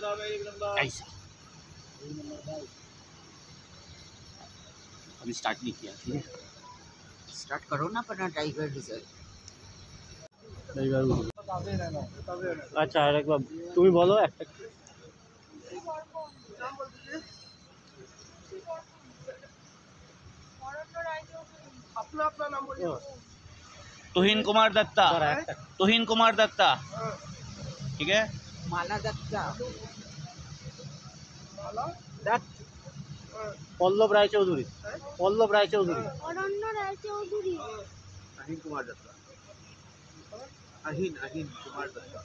ऐसा अभी स्टार्ट नहीं किया, ठीक है? स्टार्ट करो ना अपना टाइगर डीजल। अच्छा एक बार तुम बोलो একটা अपना नाम बोलिए। तुहिन कुमार दत्ता, तुहिन कुमार दत्ता, ठीक है? माला दत्ता, पल्लव राय चौधरी, पल्लव राय चौधरी, अरण्य राय चौधरी, अहिन कुमार दत्ता, अहिन कुमार दत्ता।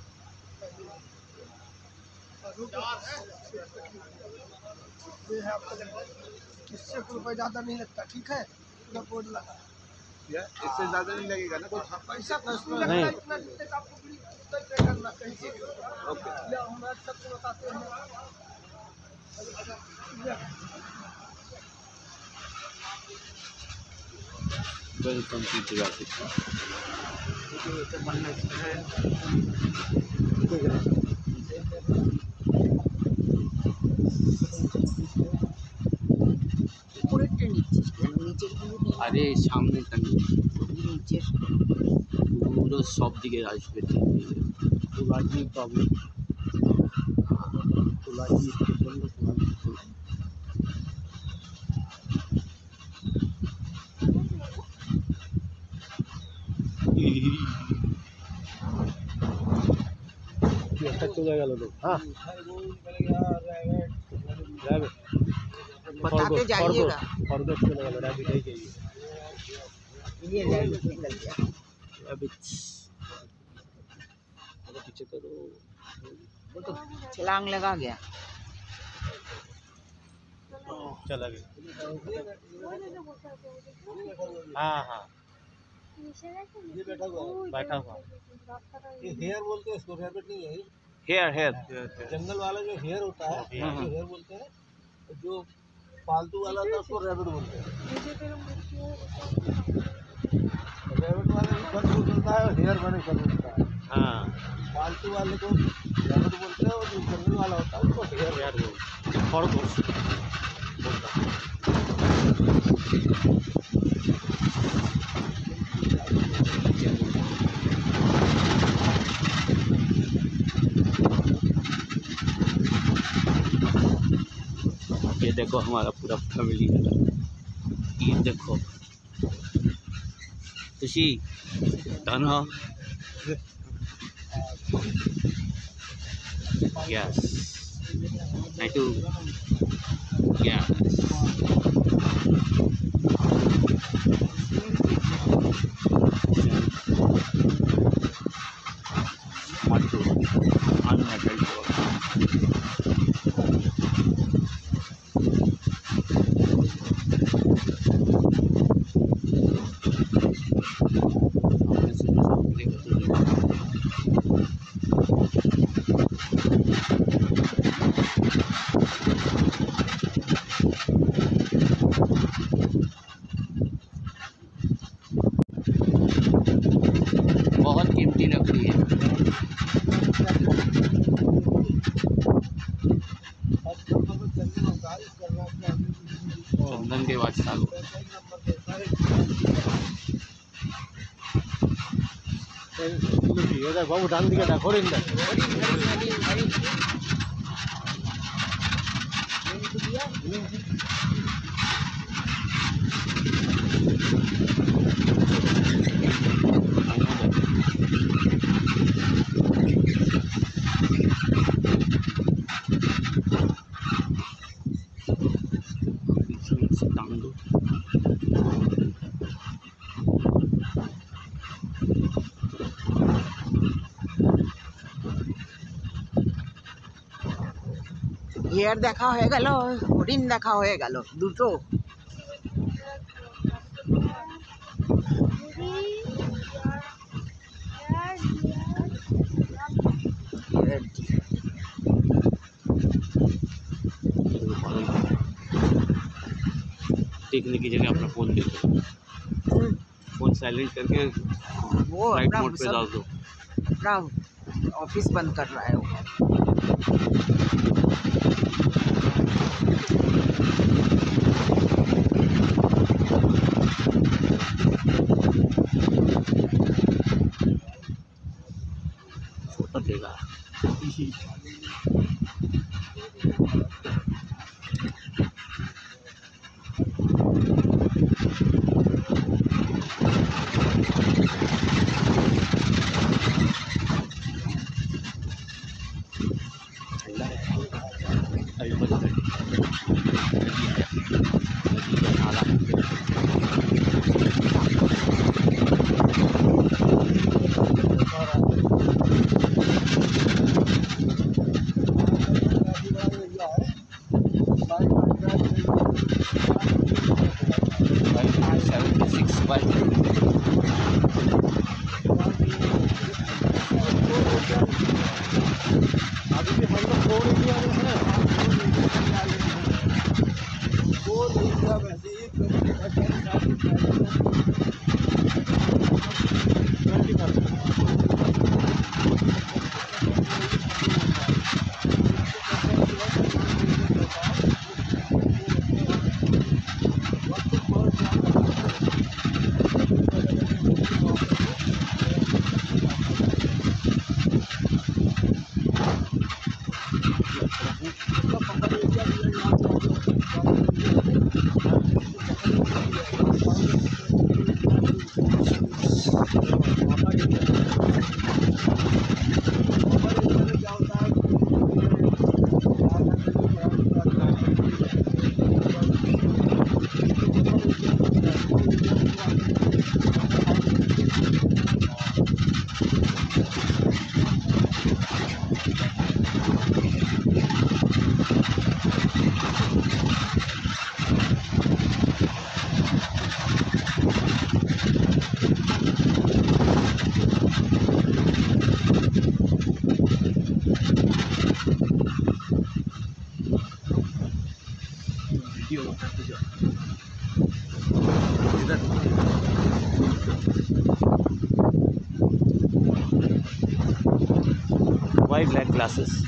इससे रुपये ज़्यादा नहीं लगता, ठीक है? पूरा बोर्ड लगा, इससे ज़्यादा नहीं लगेगा ना? कुछ पैसा नहीं। इतना जितने का आपको पे करना कहीं से। ओके। हम सबको बताते हैं। वेलकम टू जुरासिक नीचे अरे सामने नीचे পুরো সব দিকে আসবে, তোলাজি প্রবলেম, তোলাজি প্রচণ্ড চলে গেল তো। হ্যাঁ बताते जाइएगा। खरगोश चले गल, रैबिट ही चाहिए। ये रैबिट निकल गया, रैबिट पीछे करो, वो तो छलांग लगा गया, चला गया। हाँ हाँ बैठा हुआ। ये हेयर बोलते हैं इसको, रैबिट नहीं है। हेयर जंगल वाला जो हेयर होता है उसको हेयर बोलते हैं, जो पालतू वाला था उसको रैबिट बोलते हैं। रैबिट वाले को फल उगलता है और हेयर वाले फल उगलता है। हाँ पालतू वाले को रैबिट बोलते हैं और जो जंगल वाला होता है उसको हेयर बोलते हैं। खरगोश बोलता है। ये देखो हमारा पूरा फैमिली है, ये देखो खुशी तन्हा, यस नाइटू, यस मट्टू अनमेटल बहुत कीमती लकड़ी है। चंदन के बाद साल बाबू डाल दिया था खोल হেয়ার দেখা হয়ে গেল, হরিণ দেখা হয়ে গেল, দুটো। देखने की जगह अपना फोन देखो, फोन साइलेंट करके वो फ्लाइट मोड पे डाल दो। अपना ऑफिस बंद कर रहा है वो। फोटो देगा। अभी बस white black glasses.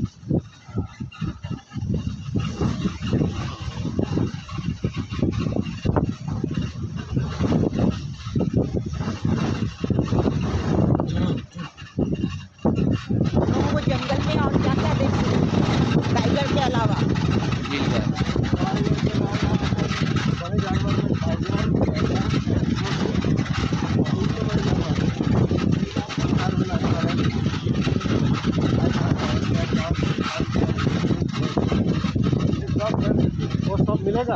वो जंगल में और क्या क्या देखते हैं टाइगर के अलावा? वो सब मिलेगा।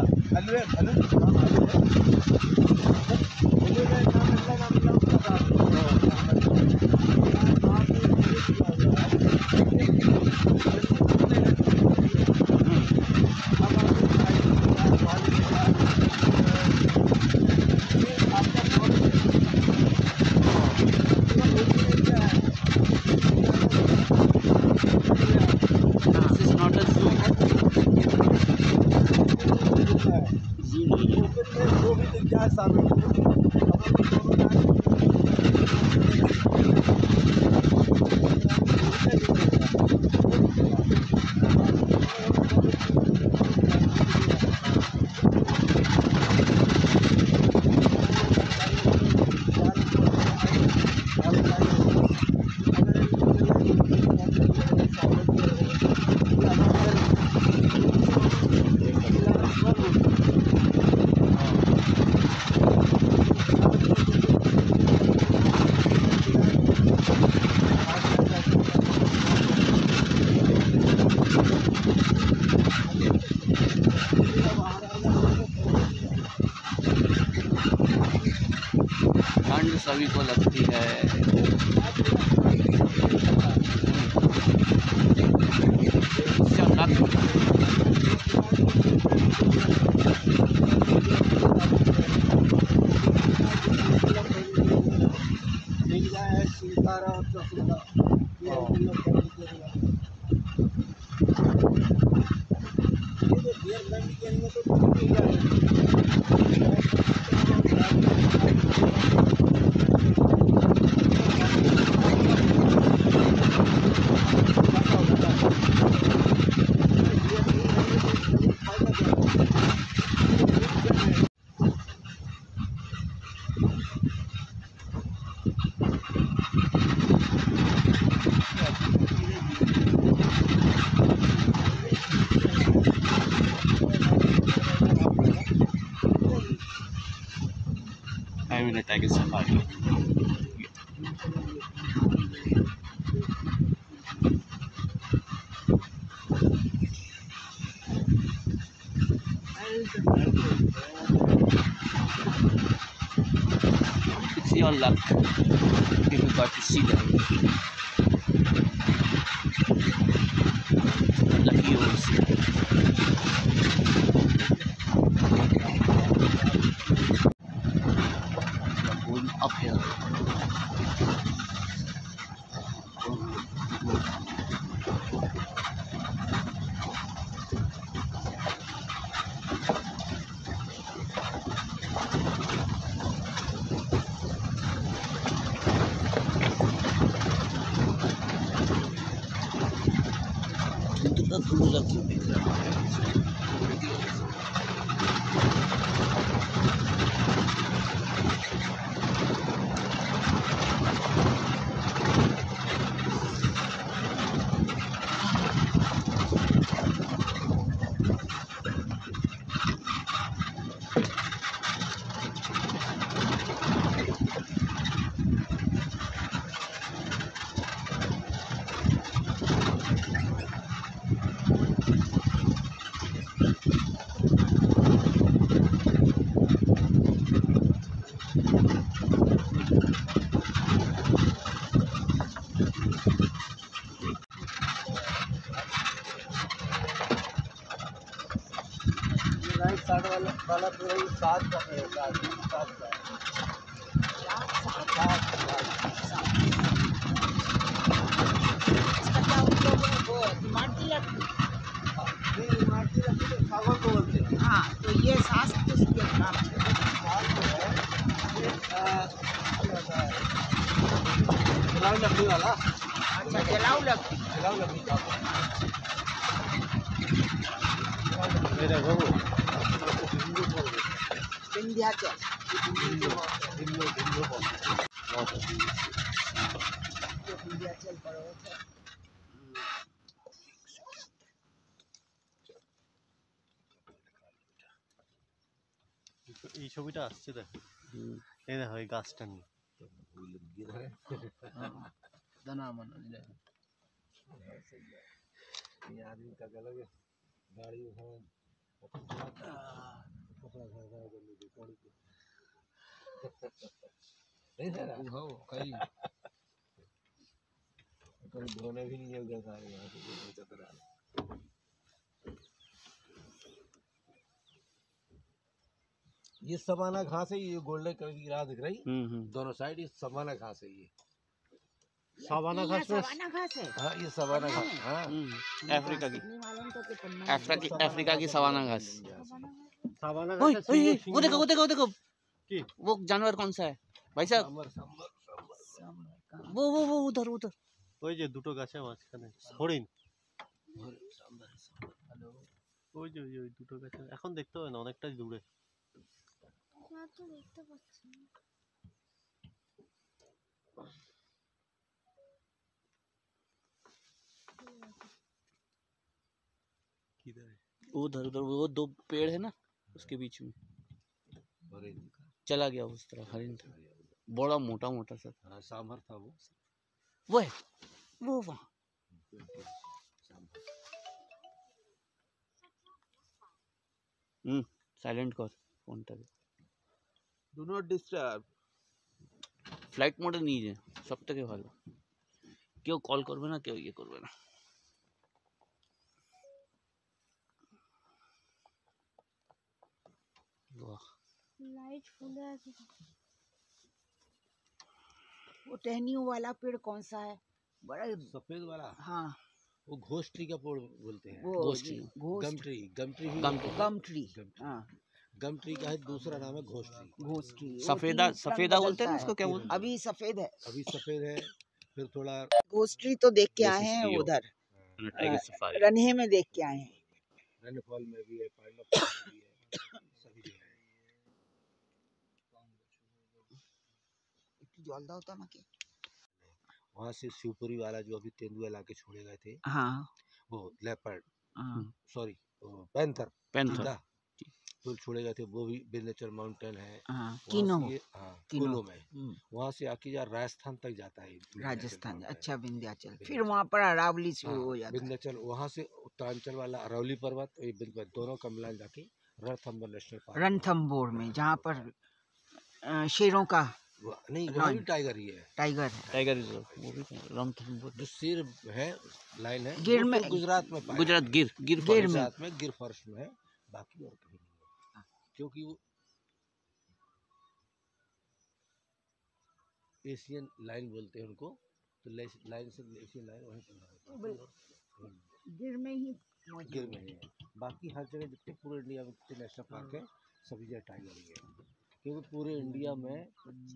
ठंड सभी को लगती है। Tiger safari. It's your luck if you got to see them. Lucky yours. Going uphill. कितना धुंधला क्यों दिख रहा है? राइट साइड वाला पूरा ही सात का है, सात का इसका क्या उपयोग है? वो इमारती लकड़ी। नहीं इमारती लकड़ी तो सागौन को बोलते हैं। हाँ, तो ये सास किसके काम है? साग जो है ये जलाऊ लकड़ी वाला। अच्छा, जलाऊ लकड़ी। जलाऊ लकड़ी का मेरा वो विंध्याचल। विंध्याचल पर्वत है। এই ছবিটা আসছে দেখো, এই দেখো এই গাছটা নিয়ে आदमी का अलग गाड़ी धोने भी नहीं जल जाता है यहाँ से चतरा। ये सवाना घास है, ये गोल्डन कलर की घास दिख रही दोनों साइड, ये सवाना घास है। ये सवाना घास में सवाना घास है। हाँ ये सवाना घास, हाँ अफ्रीका की मालूम तो कि पन्ना अफ्रीका की सवाना घास। सवाना ओए, घास ओए, वो देखो वो देखो वो देखो की वो जानवर कौन सा है भाई साहब? वो उधर उधर ওই যে দুটো গাছের মাঝখানে হরিণ, ওই যে ওই দুটো গাছে এখন দেখতে হবে না, অনেকটা দূরে। না তো দেখতে পাচ্ছি না। उधर उधर वो दो पेड़ है ना उसके बीच में चला गया उस तरफ हरिण था, बड़ा मोटा मोटा सा सांभर था वो है वो वहाँ। साइलेंट कर फोन टा ডু নট ডিস্টার্ব। ফ্লাইট মোডে নিয়ে যায় সব থেকে ভালো, কেউ কল করবে না কেউ ইয়ে করবে না। वाह लाइट फुल है। वो टहनियों वाला पेड़ कौन सा है? बड़ा सफेद वाला, हाँ वो घोष ट्री का पेड़ बोलते हैं। वो घोष tree. Gum tree, gum tree भी गम ट्री। हाँ गम ट्री का है दूसरा नाम है घोष ट्री। घोष ट्री। वो सफेदा तीन सफेदा रंग बोलते हैं ना बदलता उसको, क्या है। बोलते अभी सफेद है। अभी सफेद है, फिर थोड़ा घोष ट्री तो देख के This आए is हैं Leo. उधर हैं? Tiger safari. रन्हे में देख के आए हैं। रनफॉल में भी है, पाइनएप्पल में भी है, सभी जगह है। जल्दा होता ना कि वहाँ से शिवपुरी वाला जो अभी तेंदुआ लाके छोड़े गए थे, हाँ वो लेपर्ड, हाँ सॉरी पैंथर, पैंथर चीता, पुल छोड़े गए थे वो भी विंध्याचल माउंटेन है। हाँ, वहाँ किनो से ये- हाँ किनो। कुल्लू में वहाँ से आके जा राजस्थान तक जाता है विंध्याचल राजस्थान, माउंटेन। अच्छा विंध्याचल, फिर वहाँ पर अरावली शुरू हो हाँ जाता है। विंध्याचल वहाँ से उत्तरांचल वाला अरवली पर्वत और ये विंध्याचल दोनों का मिलान जाके रणथंबोर नेशनल पार्क। रणथंबोर में जहाँ पर शेरों का नहीं वहाँ भी टाइगर ही है। टाइगर है। टाइगर रिजर्व वो भी रणथंबोर। जो शेर है लाइन है गिर वो में- तो गुजरात में पाया गुजरात गिर गिर गिर फॉरेस्ट। में। गुजरात में गिर फॉरेस्ट में है, बाकी और कहीं नहीं है क्योंकि वो एशियन लाइन बोलते हैं उनको, तो लाइन से एशियन लाइन वहीं पर है। गिर में ही गिर में ही है, बाकी हर जगह जितने पूरे इंडिया में जितने नेशनल पार्क है सभी जगह टाइगर ही है क्योंकि पूरे इंडिया में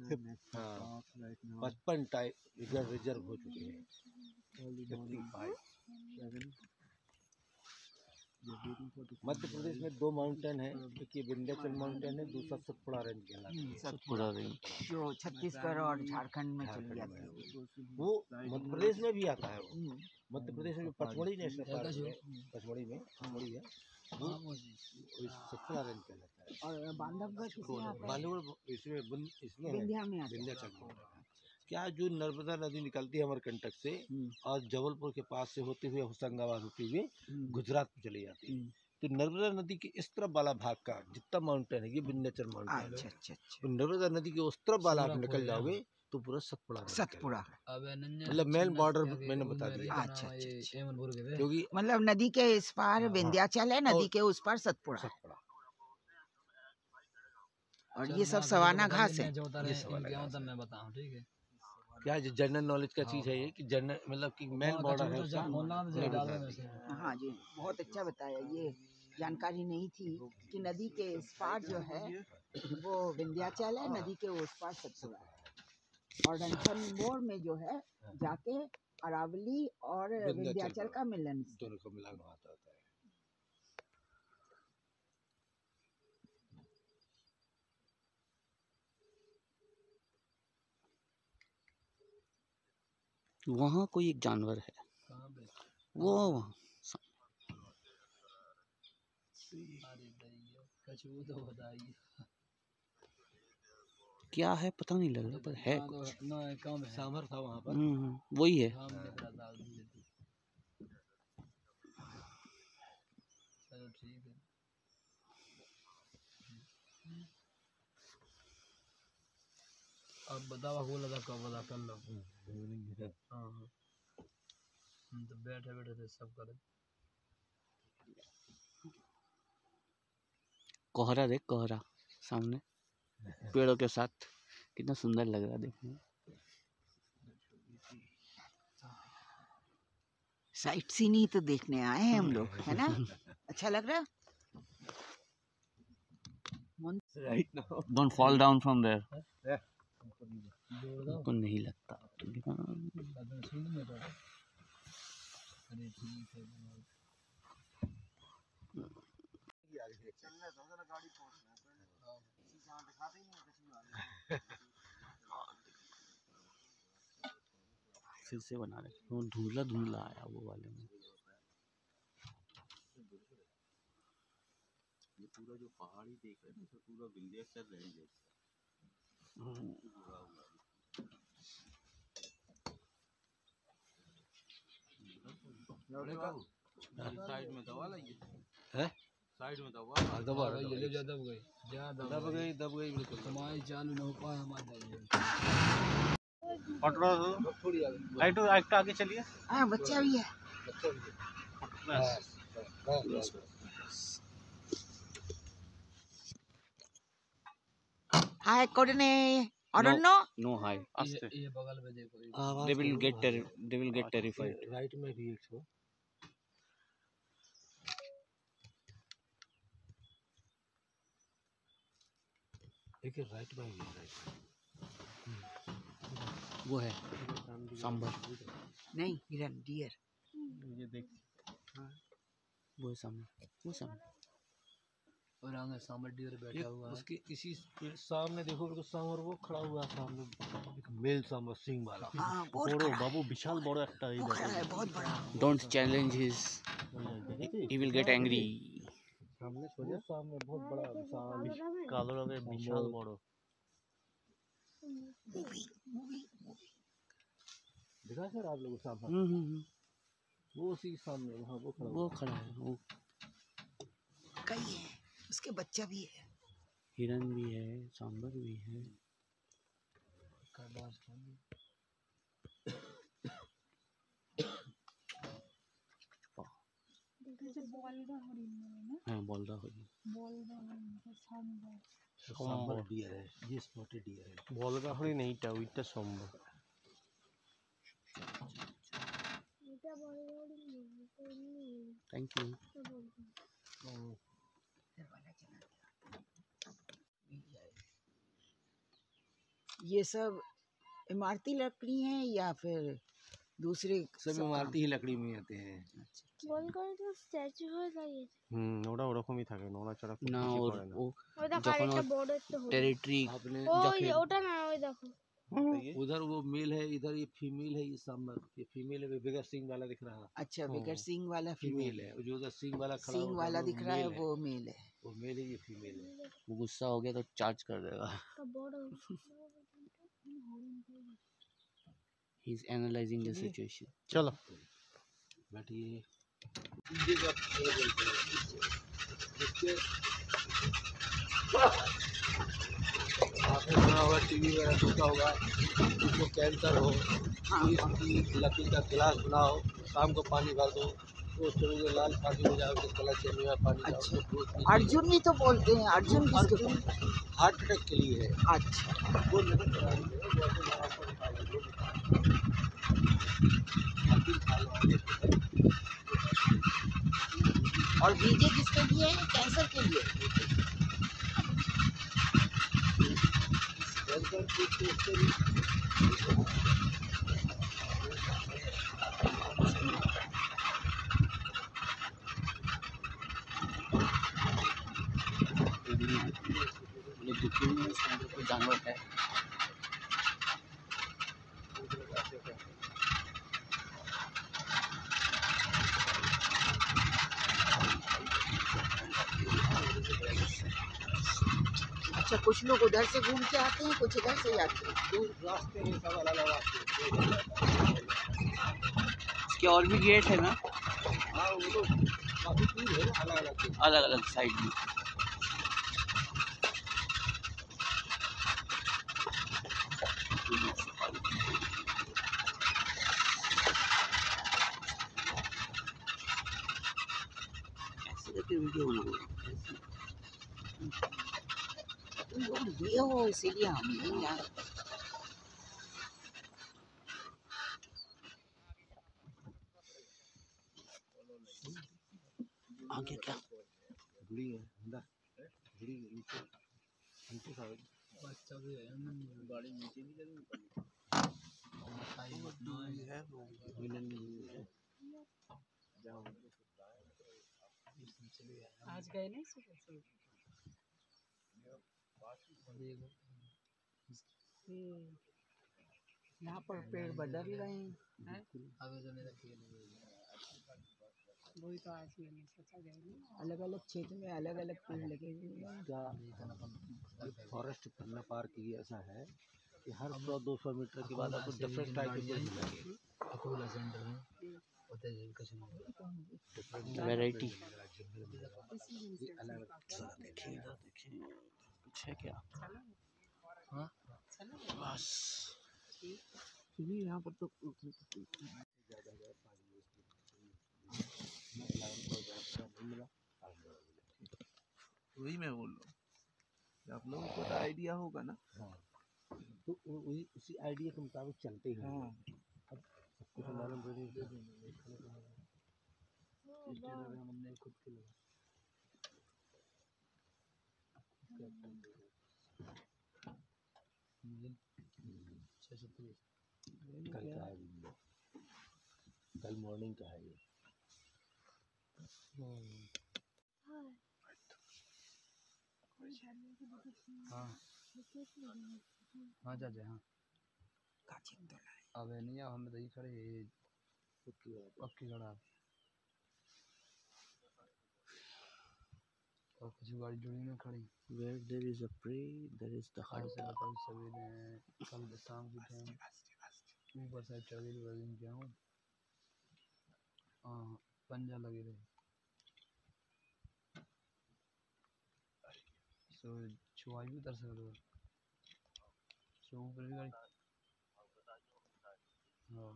55 टाइगर रिजर्व हो चुके हैं। 55। मध्य प्रदेश में 2 माउंटेन है, एक ये विंध्याचल माउंटेन है, दूसरा सतपुड़ा रेंज कहलाती है। सतपुड़ा रेंज जो छत्तीसगढ़ और झारखंड में चली जाती है। वो मध्य प्रदेश में भी आता है। वो मध्य प्रदेश में जो पचमढ़ी नेशनल पार्क है, पचमढ़ी है वो सतपुड़ा रेंज कहलाता है। और बांधवगढ़ किसमें आता है? बांधवगढ़ इसमें विंध्या में आता है। विंध्याचल में क्या जो नर्मदा नदी निकलती है अमरकंटक से और जबलपुर के पास से होते हुए होशंगाबाद होते हुए गुजरात में चली जाती है। तो नर्मदा नदी के इस तरफ वाला भाग का जितना माउंटेन है ये विंध्याचल माउंटेन अच्छा है। अच्छा अच्छा। तो नर्मदा नदी के उस तरफ वाला आप निकल जाओगे तो पूरा सतपुड़ा रेंज सतपुड़ा मतलब मेन बॉर्डर मैंने बता दिया। अच्छा अच्छा अच्छा। क्योंकि मतलब नदी के इस पार विंध्याचल है, नदी के उस पार सतपुड़ा है। सतपुड़ा और ये सब सवाना घास है। ये सवाना घास है। मैं बताऊं ठीक है क्या जनरल नॉलेज का चीज है ये कि जनरल मतलब कि मेन बॉर्डर है उसका। हाँ जी, बहुत अच्छा बताया। ये जानकारी नहीं थी कि नदी के इस पार जो है वो विंध्याचल है, नदी के उस पार सतपुड़ा है। और रणथंबोर में जो है जाके अरावली और विंध्याचल का मिलन दोनों का मिलान वहाँ होता है। वहाँ कोई एक जानवर है वो वहाँ क्या है पता नहीं लग रहा पर है कुछ। सांभर था वहाँ पर। वही है। अब बतावा बोला था कब बता कर लो। हाँ हम तो बैठे बैठे थे सब करे। कोहरा देख कोहरा सामने पेड़ों के साथ कितना सुंदर लग रहा है देखने में। साइट सीन ही तो देखने आए हैं हम लोग, है ना? अच्छा लग रहा है। Don't fall down from there. को नहीं लगता फिर से बना रहे वो धुंधला धुंधला आया वो वाले में। ये पूरा जो पहाड़ी देख रहे हैं ना पूरा विंध्याचल रेंज है। साइड में दबा लाइए है साइड में दबा दबा ले जा दब गई दब गई बिल्कुल। कमाई चालू न हो पाए हमारे लाइट आगे चलिए। हाँ बच्चा भी है। हाय कोडने अरण्य। नो हाई आस्ते ये बगल में देखो they will get terrified। Right में भी एक सौ एक राइट में भी राइट वो है सांबर नहीं हिरन डियर। ये देख वो सामने और आगे सामने डियर बैठा हुआ है। उसके इसी सामने देखो बिल्कुल सांबर वो खड़ा हुआ है सामने एक मेल सांबर सिंह वाला। हाँ बहुत बड़ो खड़ा है, बाबू विशाल बड़ो একটা वो खड़ा है बहुत बड़ा। don't challenge his he will get angry। सामने सोजा सामने बहुत बड़ा विशाल কালো রঙের বিশাল বড় दिखा सर आप लोगों को सामने वो उसी के सामने वहाँ वो खड़ा वो खड़ा है वो कई है, उसके बच्चा भी है। हिरन भी है सांबर भी है হ্যাঁ বলদা হরিণ सांबर डियर है, ये स्पॉटेड डियर है। বলগা হরিণ এইটা ওইটা সম্ভব এটা বড় বড় নেই, এটা এমনি থ্যাংক ইউ এটা বলবো। ये सब इमारती लकड़ी हैं या फिर दूसरे सब इमारती ही लकड़ी में आते हैं। বল করে তো স্ট্যাচু হয়ে দাঁড়িয়েছে। ওরা ওরকমই থাকে নড়াচড়া খুব না বেশি ওর করে না। ও ওই দেখো যখন আরেকটা ওর বড় একটা হলো। টেরিটরি आपने ওই ওটা না ওই দেখো। उधर वो मेल है, इधर ये फीमेल है, ये सांबर ये फीमेल है, बिगर सिंग वाला दिख रहा है अच्छा बिगर सिंग वाला फीमेल है, और जो उधर सिंग वाला खड़ा सिंग हुआ वाला वो दिख रहा है मेल वो मेल है। वो मेल है, ये फीमेल है। वो गुस्सा हो गया तो चार्ज कर देगा একটা বড় ही इज एनालाइजिंग द सिचुएशन চলো बैठिए। ये जब पूरे बोलते हैं, इसके आपने सुना होगा टीवी वगैरह देखा होगा, जिसको कैंसर हो, इसकी लकड़ी का गिलास बनाओ, शाम को पानी भर दो, वो सुबह लाल पानी हो जाए, उसके गला चेन में पानी डालो, अच्छा। तो दूध पीजिए। अर्जुन ही तो बोलते हैं, अर्जुन किसको बोलते हैं? हार्ट अटैक के लिए है। अच्छा वो नहीं खा रही है, वो अपने माँ को खा रही है। बाकी खा लो, आगे से है। और बीजे किसके लिए है? कैंसर के लिए। कैंसर की तो उससे भी ये दुखी में कोई जानवर है अच्छा कुछ लोग उधर से घूम के आते हैं, कुछ इधर से जाते हैं। तो रास्ते में सब अलग अलग आते हैं। इसके और भी गेट है ना हाँ वो तो काफी दूर है, अलग अलग है। अलग अलग साइड में ऐसे करके वीडियो बनाओ तुम लोग ये हो इसीलिए हम नहीं आए। आगे क्या बुढ़ी है अंदर, बुढ़ी है नीचे, नीचे साइड। বাচ্চা भी है गाड़ी नीचे भी चली है मिलन नहीं है। आज गए नहीं सुबह यहाँ पर पेड़ बदल रहे हैं। वही तो आज मैंने सोचा गए अलग अलग क्षेत्र में अलग अलग पेड़ लगे हुए हैं। क्या फॉरेस्ट करना पार्क ये ऐसा है कि हर 100-200 मीटर के बाद आपको डिफरेंट टाइप के पेड़ मिलेंगे। वैरायटी ये अलग देखिएगा देखिए कुछ है क्या बस चलिए यहाँ पर तो वही मैं बोल रहा हूँ कि आप लोगों को तो आइडिया होगा ना। हाँ तो उसी आइडिया के मुताबिक चलते हैं। हाँ। अब सबको तो मालूम थोड़ी है। हमने खुद के लिए कल का है वीडियो, कल मॉर्निंग का है ये। हाँ हाँ चाचा हाँ अब नहीं अब हमें दही खड़े पक्की खड़ा और कुछ गाड़ी जुड़ी ना खड़ी। Where there is a prey, there is the आज से hunter. कल सवेरे कल शाम के टाइम ऊपर से चढ़ गई वर्जिंग क्या हूँ। हाँ पंजा लगे रहे। सो छुआई भी उतर सकते हो। सो ऊपर भी गाड़ी। हाँ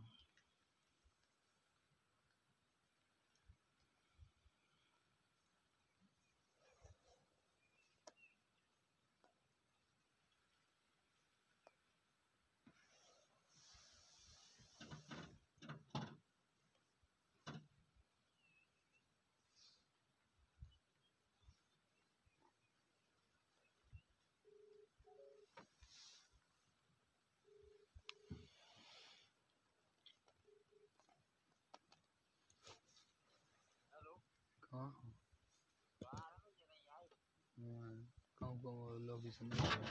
कहाँ कहाँ को लोकेशन नहीं है।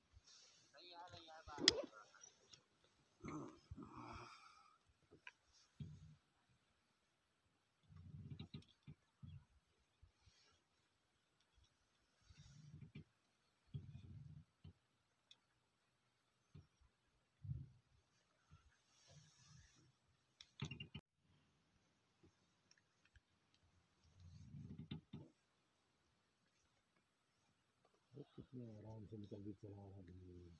कितने आराम से निकल के चला रहा है।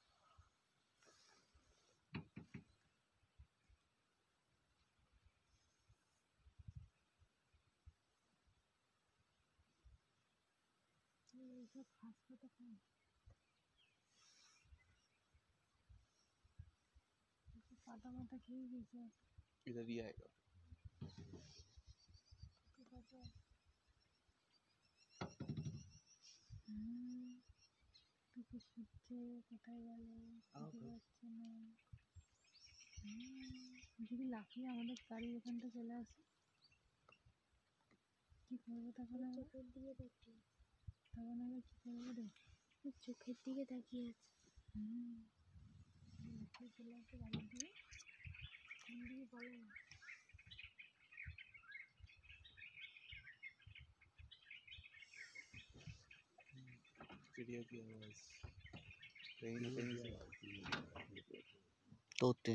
ये सब खास को तो खाए पाता माता खेल जैसे इधर ही आएगा। तो पता तो कुछ बच्चे पता ही वाले बच्चे में যদি লাফিয়ে আমাদের গাড়ির এখানটা চলে আসে কি করবো তখন চোখের দিকে দেখি তখন আমরা কি করবো রে চোখের দিকে তাকিয়ে আছে লাফিয়ে চলে আসে গাড়ির দিকে কোন দিকে বলে না चिड़िया की आवाज कहीं ना कहीं से आती है। तोते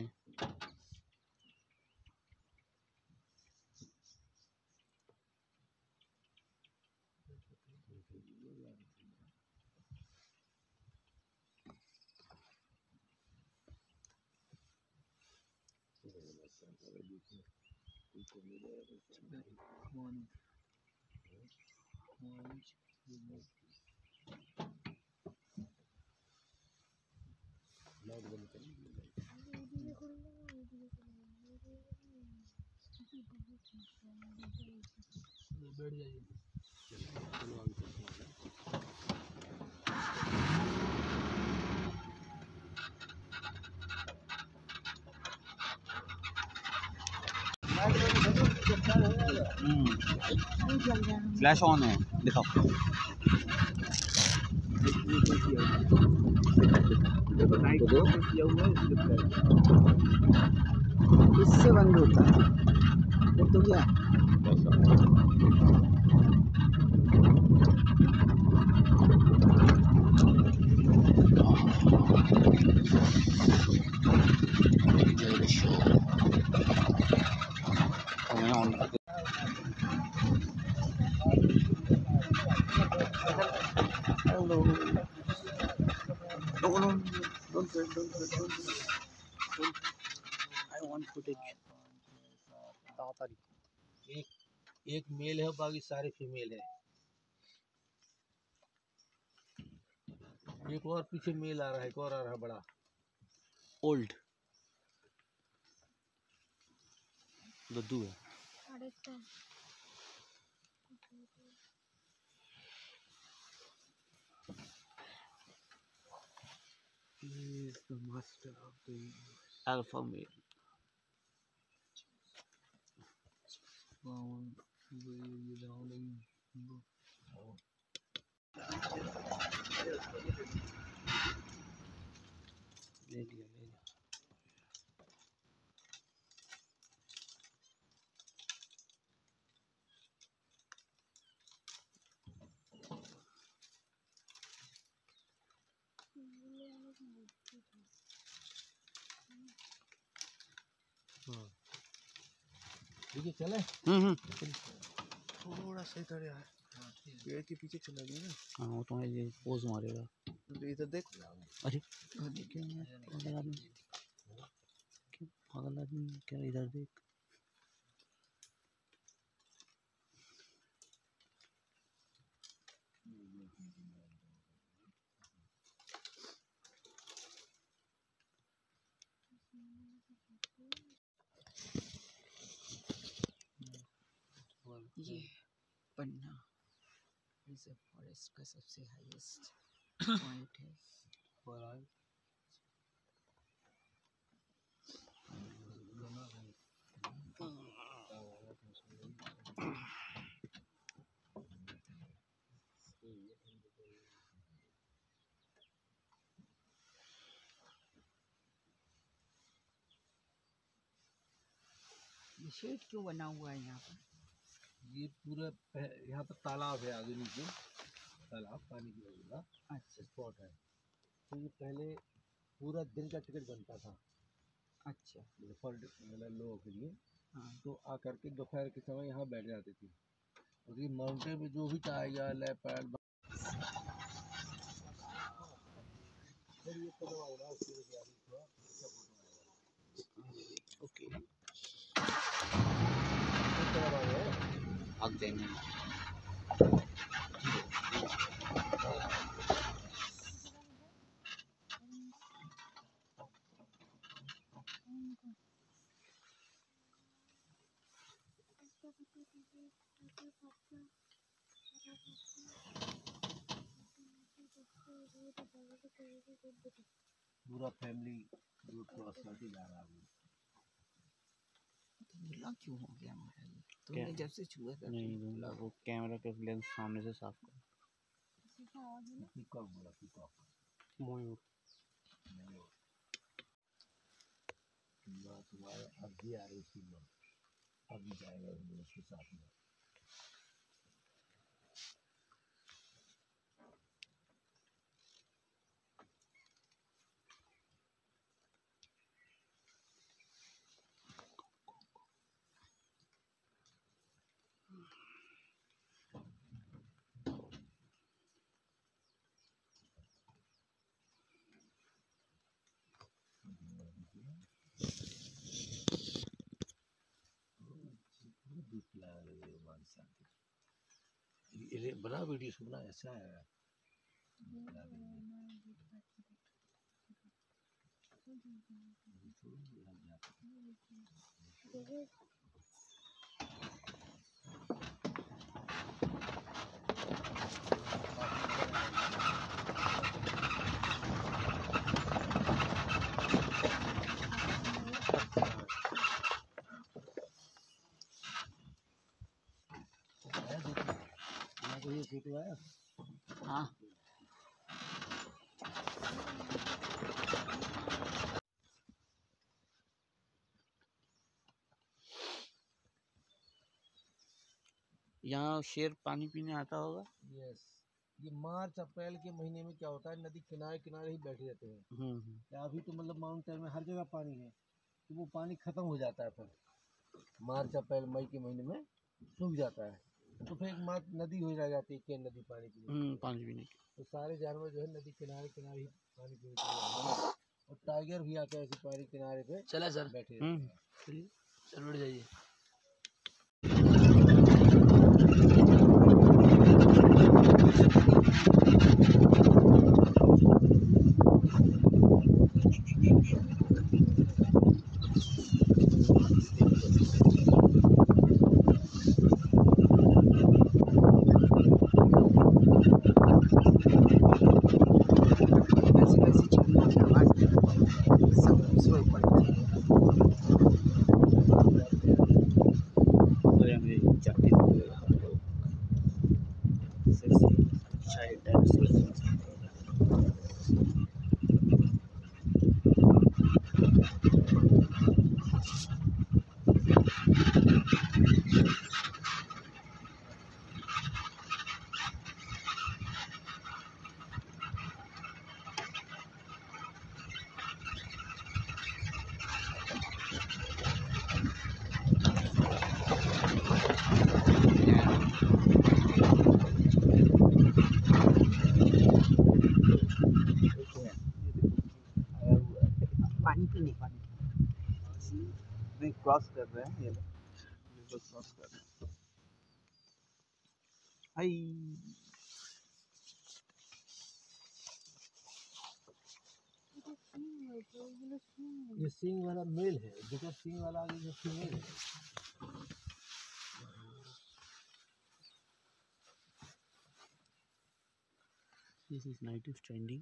बैठ जाइए। फ्लैश ऑन है दिखाओ। इससे बंद होता है तो क्या एक मेल है बाकी सारे फीमेल है। एक और पीछे मेल आ रहा है, एक और आ रहा है बड़ा ओल्ड दद्दू है। আরেকটা He is the master of the universe. Alpha male ये दाव लगी ले लिया ले लिया। देखिए चले। थोड़ा सा इधर यार, पेड़ के पीछे चला गया ना। हाँ वो तो ये पोज मारेगा। तो इधर देख। अरे क्यों यार पागल आदमी, क्यों पागल आदमी, क्या इधर देख। ये पन्ना रिजर्व फॉरेस्ट का सबसे हाईएस्ट पॉइंट है। ये शेड क्यों बना हुआ है यहाँ पर? ये पूरा यहाँ पर तालाब है, आगे नीचे तालाब पानी की वजह का अच्छा स्पॉट है। तो ये पहले पूरा दिन का टिकट बनता था, अच्छा मतलब लोगों के लिए। हाँ तो आकर के दोपहर के समय यहाँ बैठ जाते थे। और ये माउंटेन में जो भी टाइगर लेपर्ड ओके आग जाएंगे। पूरा फैमिली रूट क्रॉस करके जा रहा है। धुंधला क्यों हो गया हमारा ये? तुमने जब से छुआ था नहीं धुंधला, वो कैमरा का लेंस सामने से साफ करो। पीकॉक बोला, पीकॉक मयूर तुम्हारे अब भी आ रही थी, अब भी जाएगा उसके साथ में। ये बना वीडियो सुनना ऐसा है। हाँ यहाँ शेर पानी पीने आता होगा। यस, ये मार्च अप्रैल के महीने में क्या होता है, नदी किनारे किनारे ही बैठे रहते हैं। अभी तो मतलब माउंटेन में हर जगह पानी है, तो वो पानी खत्म हो जाता है। फिर मार्च अप्रैल मई के महीने में सूख जाता है, तो फिर एक मात्र नदी हो रह जाती है, केन नदी पानी पीने पानी पीने की। तो सारे जानवर जो है नदी किनारे किनारे ही पानी पीने के लिए आते हैं। और टाइगर भी आके ऐसे पानी किनारे पे चला सर, बैठे रहते हैं। चलिए सर बैठ जाइए। वैसे वैसे चिड़ियों की आवाज़ सब सोए पड़ती है। क्रॉस कर रहे हैं, ये लोग क्रॉस कर रहे हैं। हाय ये सिंग वाला मेल है, दूसरा सिंग वाला आगे जो फीमेल है। This is night is trending.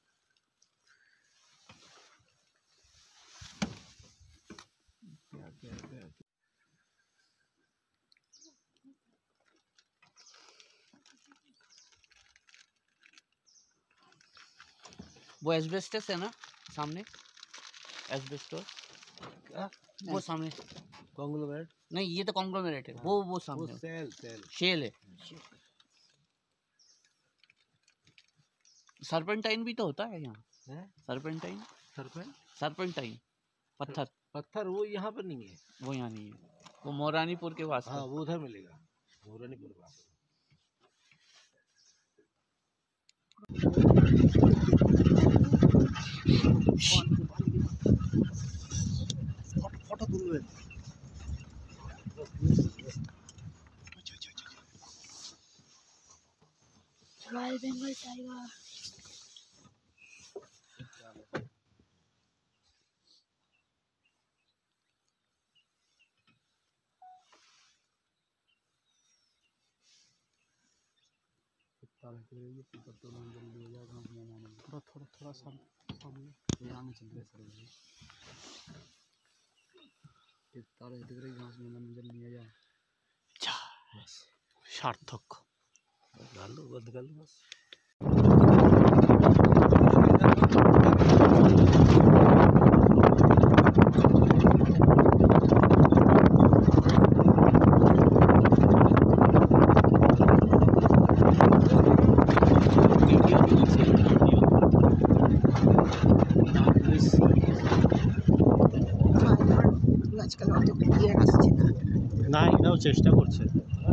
वो एस्बेस्टस है ना सामने, एस्बेस्टस क्या? वो सामने कॉन्ग्लोमेरेट? नहीं, ये तो कॉन्ग्लोमेरेट है। वो वो सामने सेल शेल है। सरपेंटाइन भी तो होता है यहाँ। है। Serpentine serpent? सरपेंटाइन पत्थर पत्थर वो यहाँ पर नहीं है। वो यहाँ नहीं है, वो मोरानीपुर के पास हाँ है। वो उधर मिलेगा, मोरानीपुर के पास। फोटो तुम रॉयल बंगाल टाइगर। थोड़ा सा सामने सार्थक डाल दो, बंद कर लो बस। আজকাল অত ক্লিয়ার আসছে না। না এরাও চেষ্টা করছে।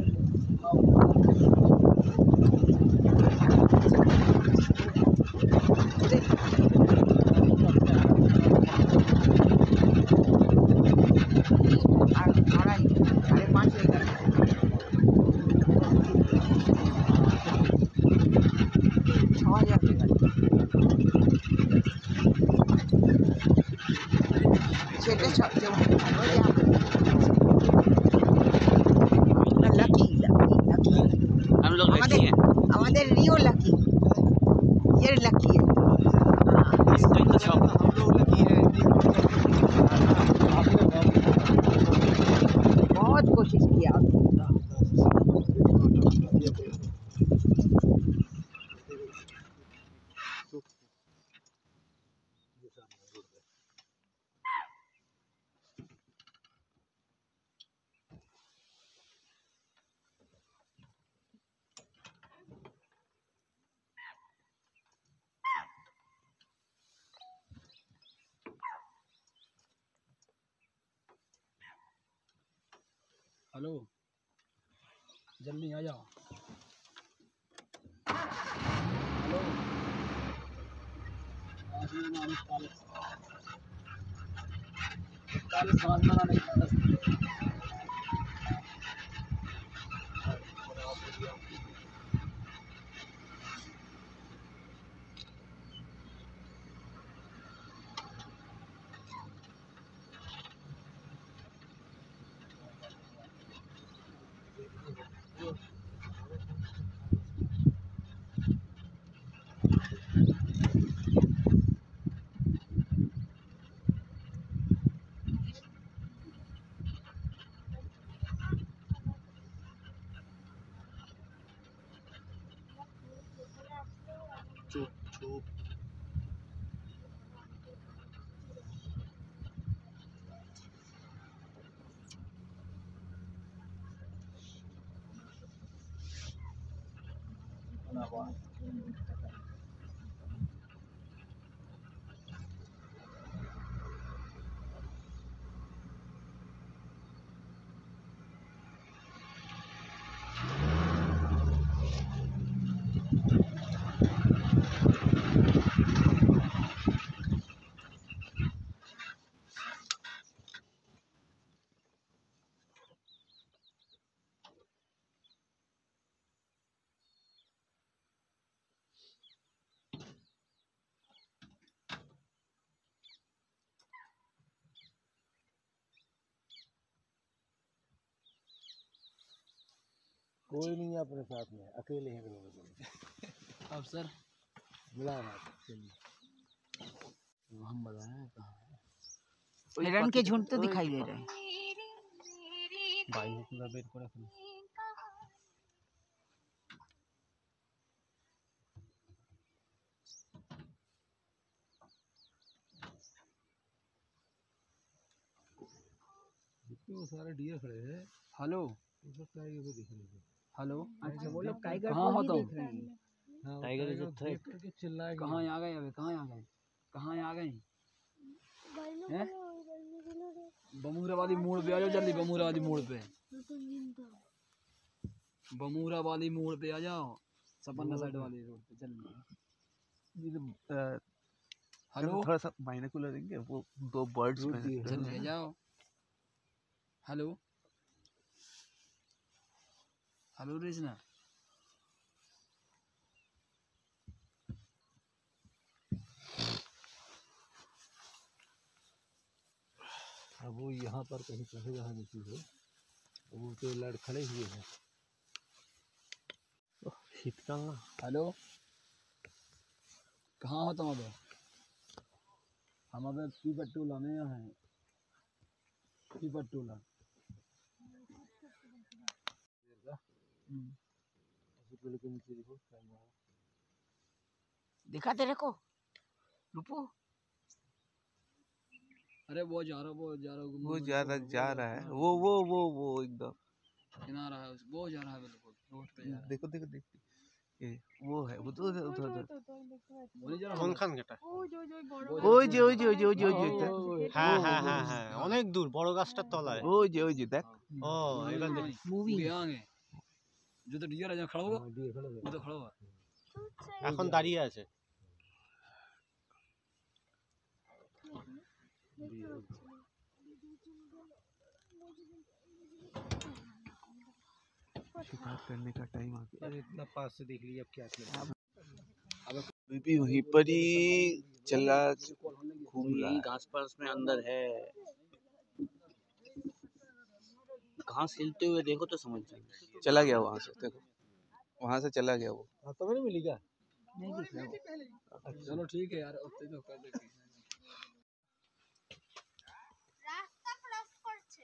हम लोग लकी हैं। আমাদের রিও লাকি, ये लकी है। इसका तो शौक है। हम लोग लकी है। बहुत कोशिश किया। हेलो, जल्दी आ जाओ। हेलो, चुप चुप। कोई नहीं है अपने साथ में, अकेले हैं लोग। अब सर मिला रहा हम बताएं कहाँ है? हिरण के झुंड तो दिखाई दे रहे हैं। भाई पूरा वेट को रखना। वो सारे डियर खड़े हैं। हेलो ये सब टाइगर को दिख रहे हैं। हेलो अच्छा वो लोग टाइगर कहाँ को हो ही तुम? देख रहे हैं। हाँ, टाइगर टाइगर जो थे। देख करके चिल्लाए कहाँ आ गए? अबे कहाँ आ गए? कहाँ आ गए? हैं? बमूराबादी मोड़ पे आ जाओ जल्दी। बमूराबादी मोड़ पे, बमूराबादी मोड़ पे आ जाओ। सपन्ना साइड वाली रोड पे जल्दी। हेलो थोड़ा सा बाइनोकुलर देंगे, वो दो बर्ड्स में जल्दी आ जाओ। Hello hello Rejna. अब वो यहाँ पर कहीं चढ़े जहाँ नीचे हो, वो तो लड़ खड़े हुए हैं। शीतकांगा। हेलो कहाँ हो तुम? अबे हम अबे पीपटूला में हैं। पीपटूला। के नीचे देखो दिखा तेरे को रूपू? अरे वो जा रहा वो जा रहा है वो एकदम किनारा है वो जा रहा है बिल्कुल रोड पे जा रहा है। देखो देखो देखो ये वो है वो तो उधर वो नहीं जा रहा কোনখান গেটা? ওই যে হ্যাঁ হ্যাঁ হ্যাঁ হ্যাঁ অনেক দূর বড় গাছটার তলায়। ওই যে দেখ ও এবার দেখি। मूवी आगे जो तो डियर है जहाँ खड़ा हुआ वो तो खड़ा हुआ এখন দাঁড়িয়ে আছে। शिकार करने का टाइम आ गया। अरे इतना पास से देख लिया, अब क्या किया? बीबी वहीं पर ही चला घूम रहा यही है। घास पास में अंदर है। घास हिलते हुए देखो तो समझ जाएंगे। चला गया वहां से, देखो वहां से चला गया वो। हाँ, तो नहीं मिली क्या? नहीं दिख रहा वो। चलो ठीक है यार उतने तो कर देंगे। রাস্তা ক্রস করছে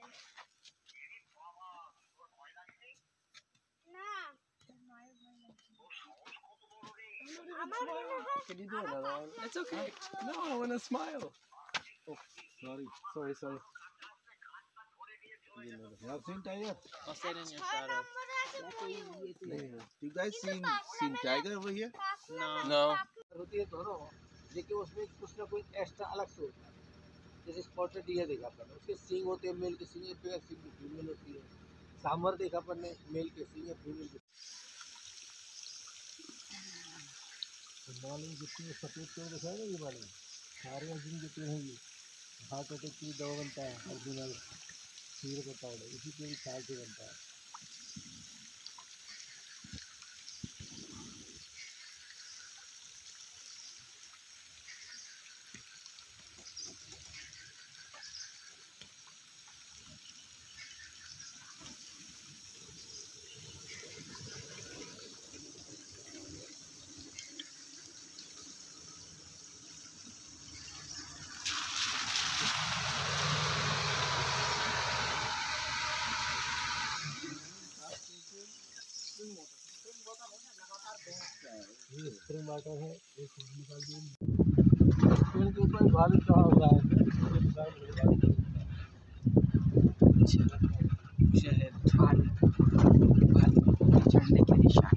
না আমার মনে হয় Can you do another one? It's okay. No, I want to smile. Oh, sorry. You have seen tiger? You guys seen tiger over here? No. होती है दोनों, लेकिन उसमें कुछ ना कुछ एक्स्ट्रा अलग से होता है। जैसे स्पॉटेड डियर देखा अपन, उसके सींग होते हैं, मेल के सींग पे सींग फीमेल होती है। सांभर देखा अपन ने, मेल के सींग फीमेल के। बालों जितने सफेद पेड़ दिखाए ना, ये बालों सारे अर्जुन के पेड़ हैं ये। हार्ट अटैक की दवा बनता है, अर्जुन खीर का पाउडर इसी पेड़ की छाल से बनता है। ये स्प्रिंग वाटर है, एक निकाल दिए। पेड़ के ऊपर भालू चढ़ा हुआ है। चढ़ने के निशान।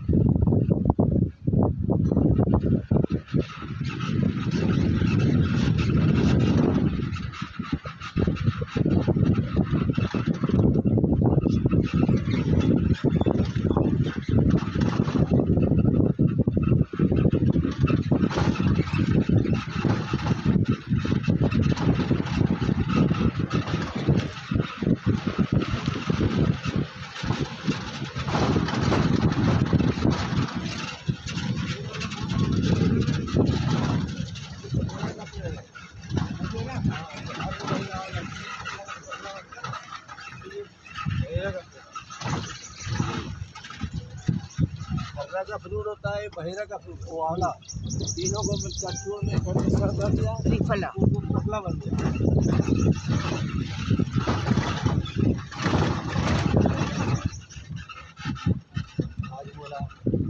बहरा का फ्रूट होता है, बहेरा का फ्रूट वो वाला, तीनों को मिलकर चूर में कर दिया, त्रिफला। वो पतला बन गया। आज बोला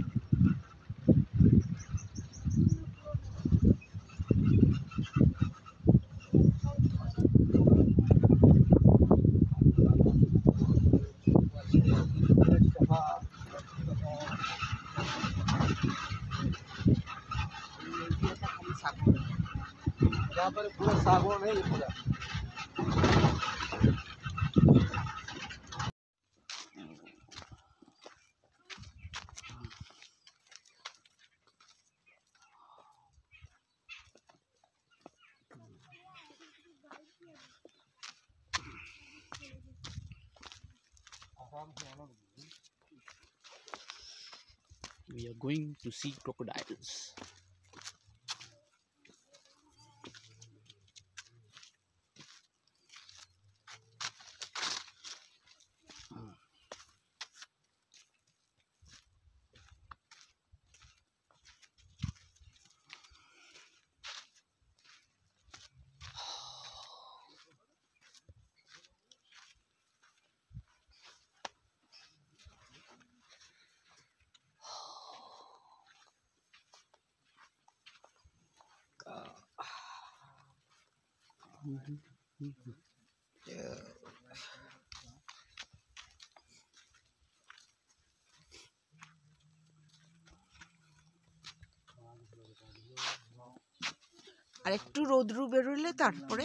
यहाँ पर पूरा सागौन है ये पूरा। We are going to see crocodiles. আর একটু রোদ্রু বেরোলে তারপরে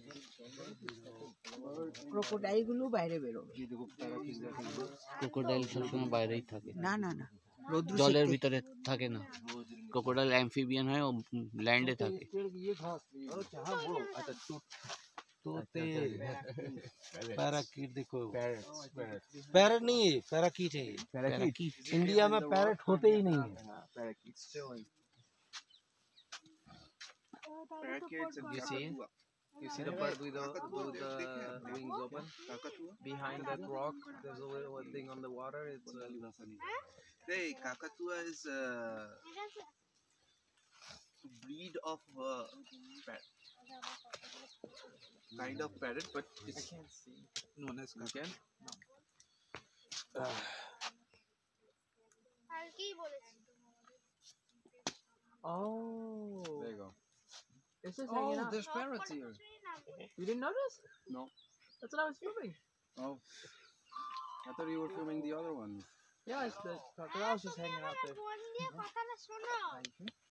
ক্রোকোডাইল গুলো বাইরে বেরোবে। ক্রোকোডাইল সবসময় বাইরেই থাকে, না না না, রোদ্রু জলের সেকতে- ভিতরে থাকে না। ক্রোকোডাইল অ্যাম্ফিবিয়ান হয়, ও ল্যান্ডে থাকে। तोते पैराकीट देखो, पैरट नहीं है, पैराकीट है। इंडिया में पैरट होते ही नहीं है। You see the bird with the wings open? Behind that rock, there's a little thing on the water. It's Hey, Kakatua is a breed of parrot. Kind of parrot, but it's known as Kakatua. আর কি বলেছি? oh, There you go. it's just hanging out. There's parrots here. You didn't notice? No. That's what I was filming. Oh, I thought you were filming the other one. Yeah, it's the crocodile's just hanging out there. Phone দিয়ে কথাটা শোনো।